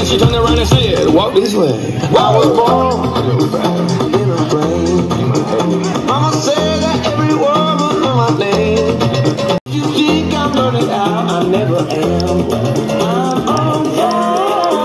she turned around and said, walk this way. I was born in a plane. Mama said that every word was in my name. You think I'm burning out, I never am. I'm on fire.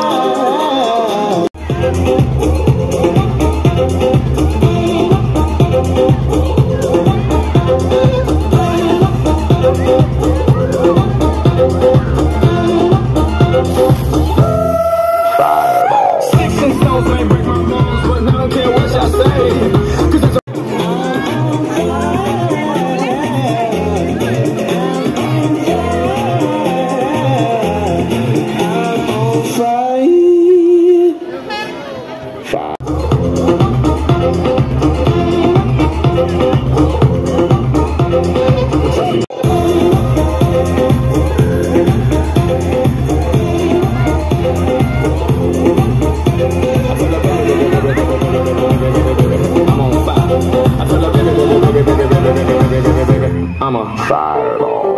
I'm a fireball.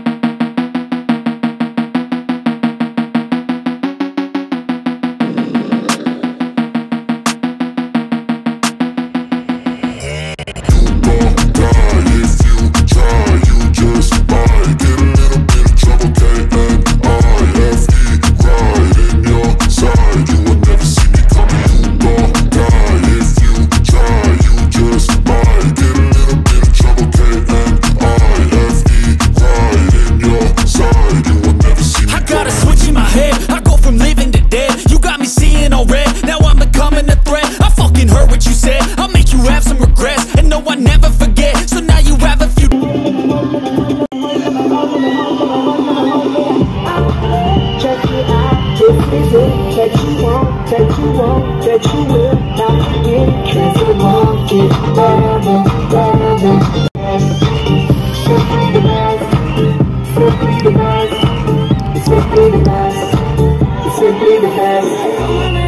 That you want, that you will, not to get careful, won't get better, better. Simply the best, simply the best, simply the best, simply the best.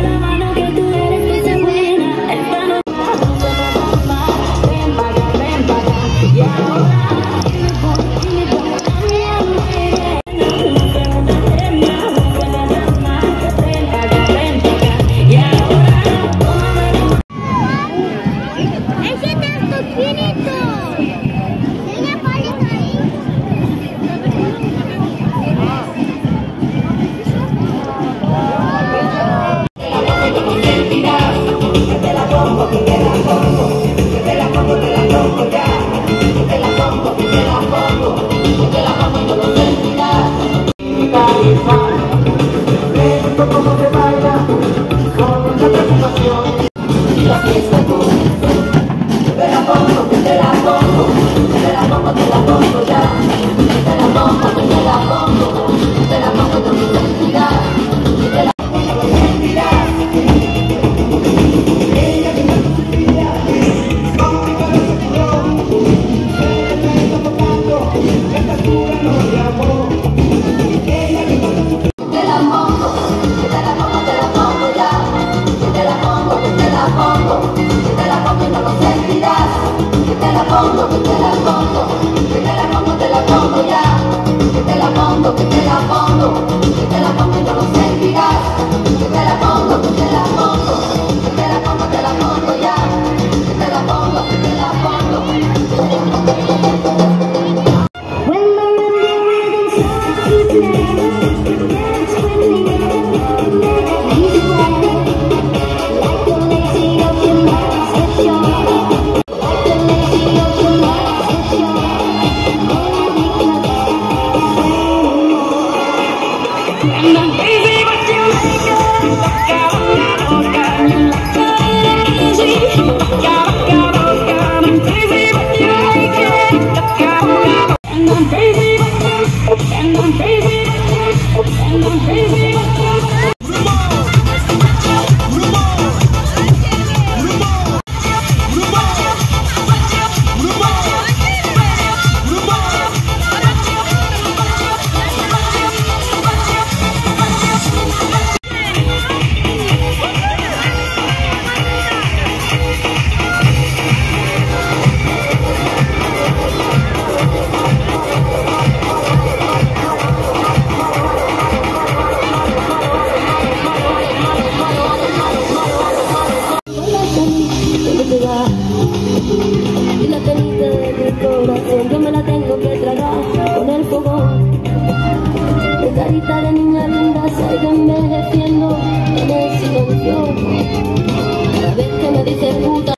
haciendo en el silencio. Cada vez que me dices puta,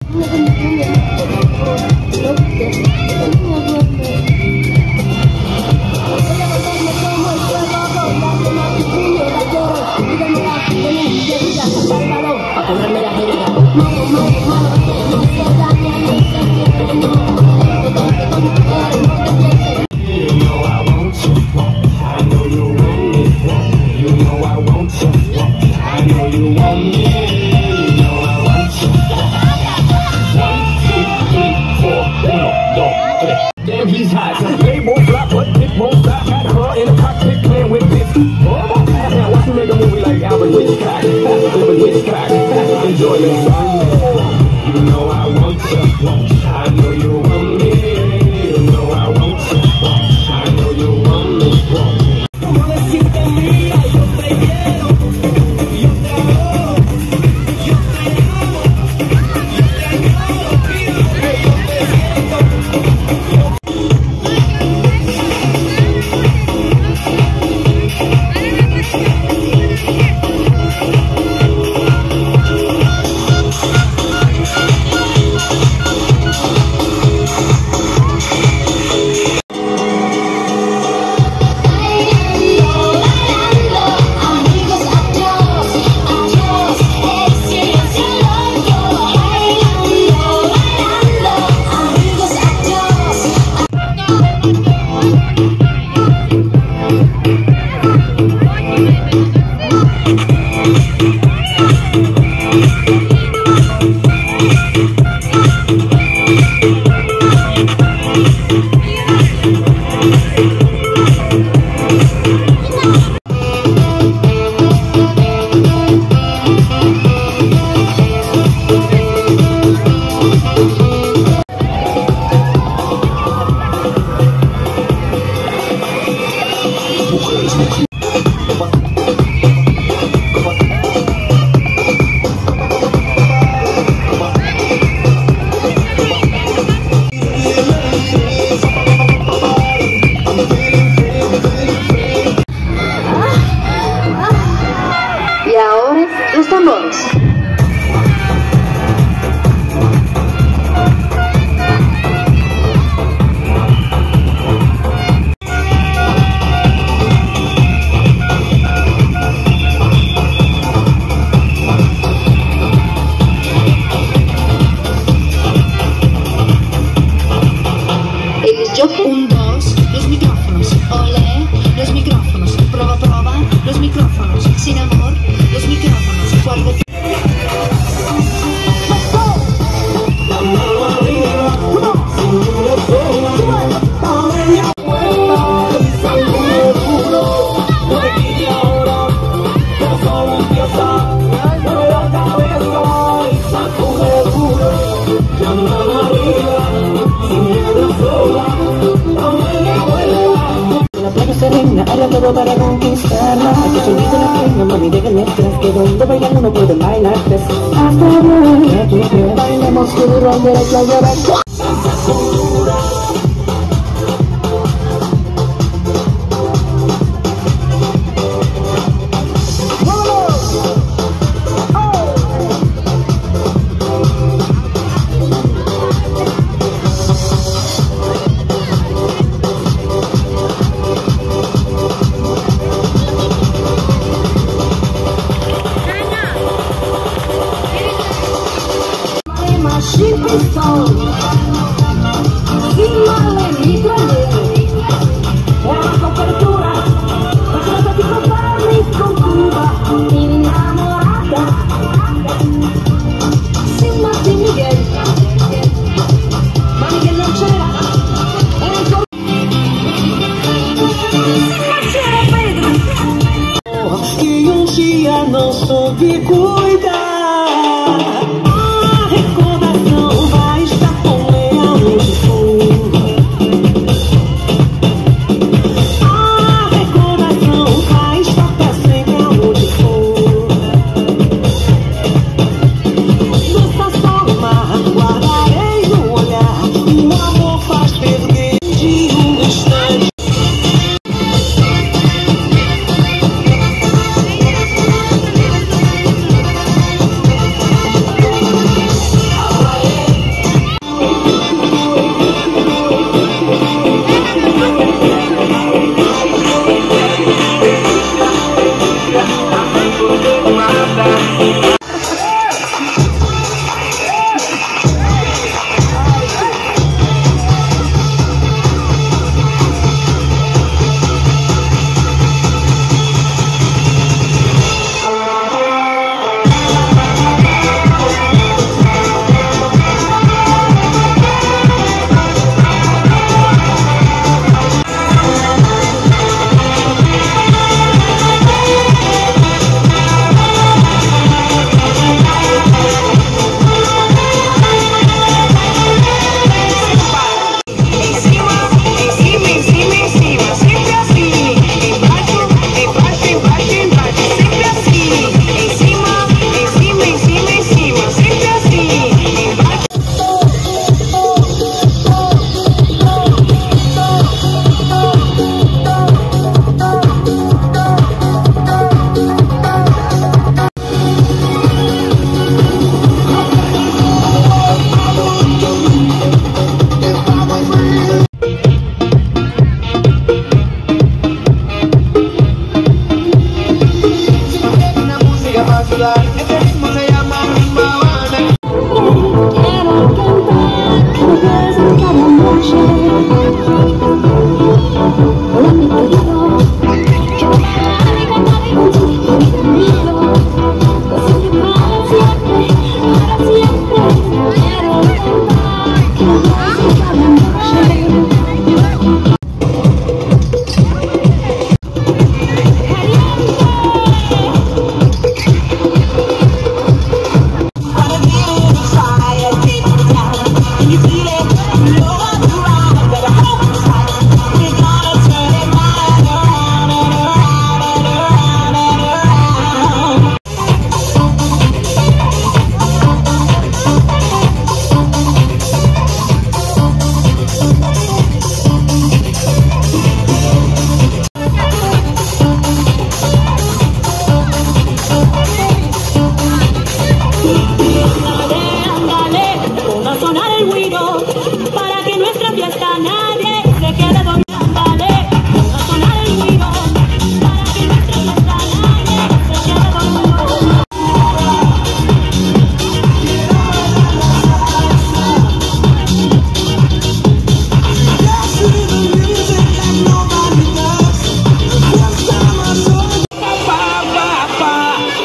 a cobrarme las heridas. Damn, he's hot. They won't flop, but it won't stop. Got her in the cockpit playing with this. Now watch me make a movie like Alvin Hitchcock. Alvin Hitchcock. Enjoy your son. You know I want you. I know you want me. You know I want you. I know you want me. Como decirte mía, yo te quiero. Yo te amo. Yo te amo. Yo te amo. Pídame, yo te siento. Y ahora los tambores. Un, dos, los micrófonos, olé, los micrófonos, prueba, prueba, los micrófonos, sin amor, los micrófonos, cuarto. Serena, haga todo para conquistarla. Aquí solito la tengo, mami, déjenme atrás. Que donde bailan uno puede bailar tres. Hasta luego, que bailemos duro, derecho a llorar. Sin male ni problemi, è una copertura, faccio ti comprarmi con Cuba, innamorata, sin Martin Miguel, ma Miguel non c'era, que dia não soube cuidar.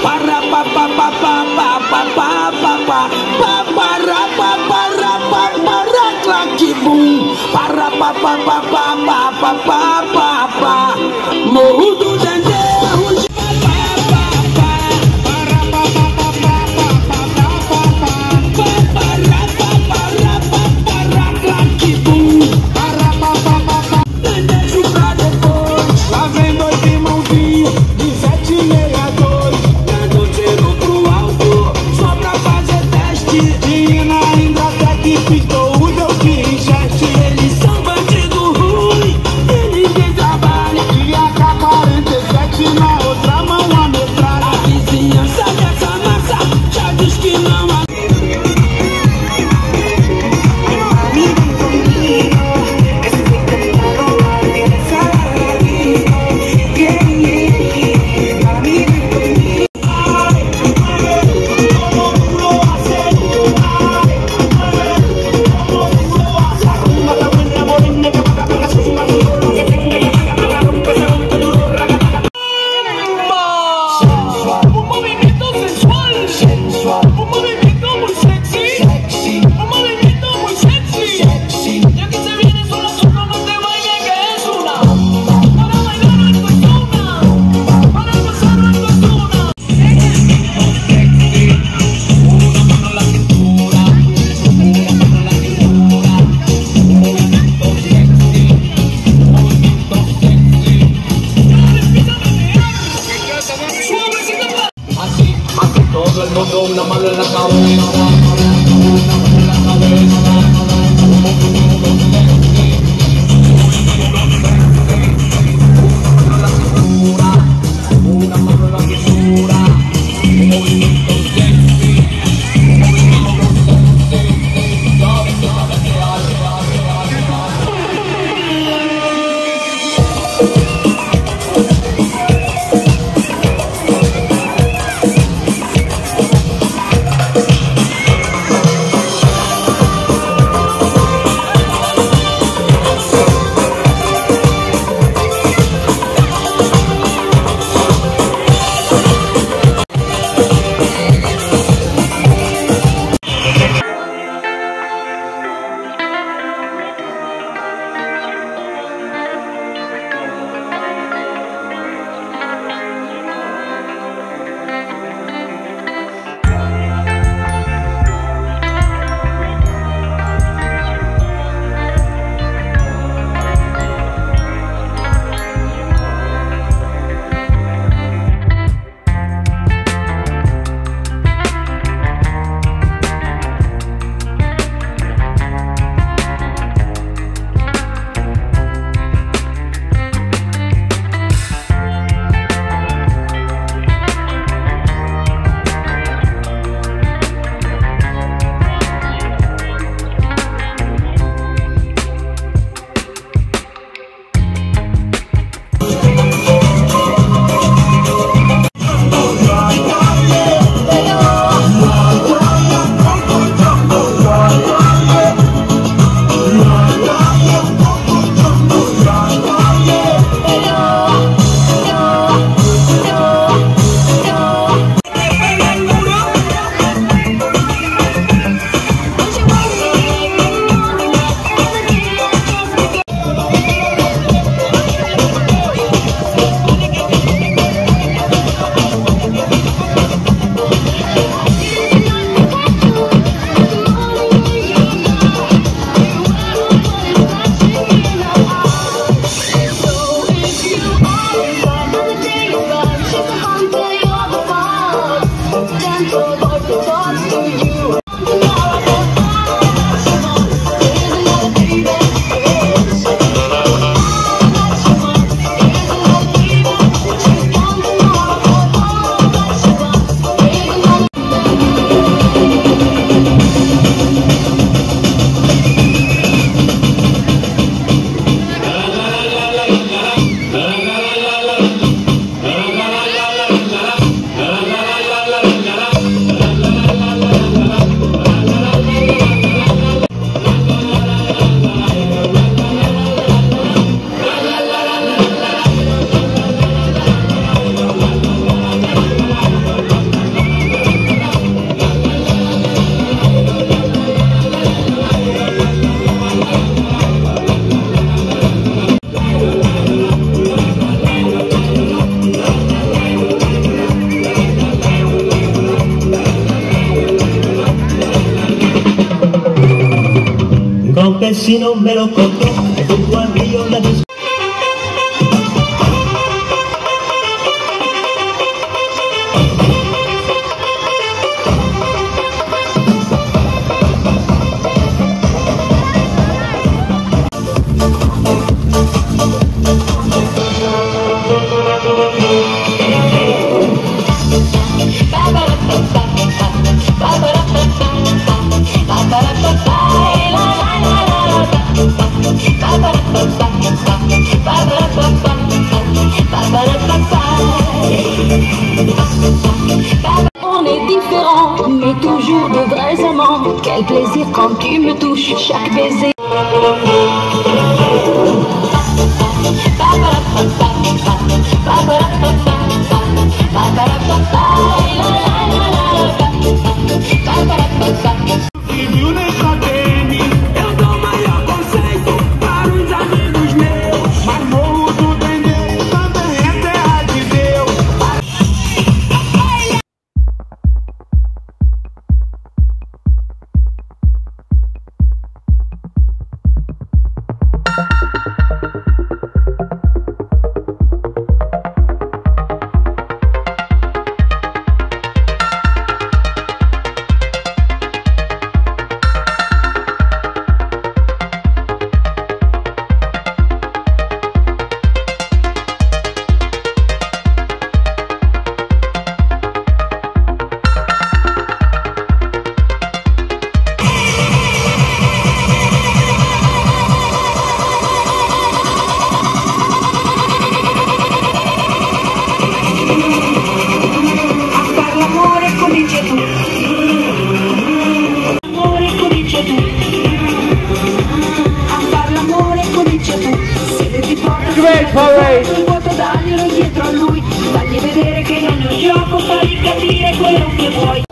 para pa pa pa pa pa pa pa pa pa para pa para pa para claque bum para pa pa pa pa pa pa pa pa pa Morro do Dendê todo el mundo una mano en la cabeza, una mano en la cabeza. se non me lo conto, e dopo al Rio la disco. On est différents, mais toujours de vrais amants. Quel plaisir quand tu me touches, chaque baiser. Il vuoto daglielo dietro a lui, fagli vedere che non è un gioco, fagli capire quello che vuoi.